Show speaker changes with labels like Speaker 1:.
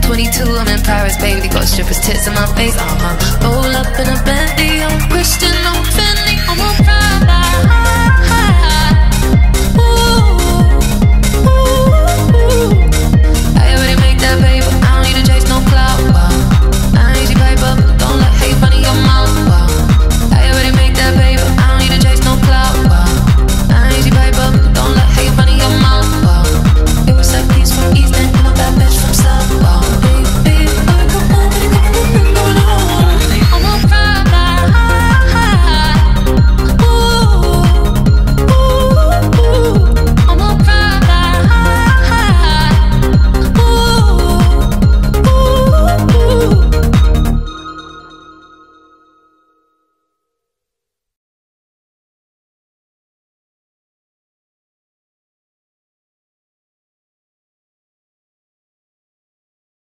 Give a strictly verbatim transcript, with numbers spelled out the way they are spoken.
Speaker 1: twenty-two, I'm in Paris, baby. Got strippers' tits in my face, uh-huh. Roll up in a Bentley, I'm Christian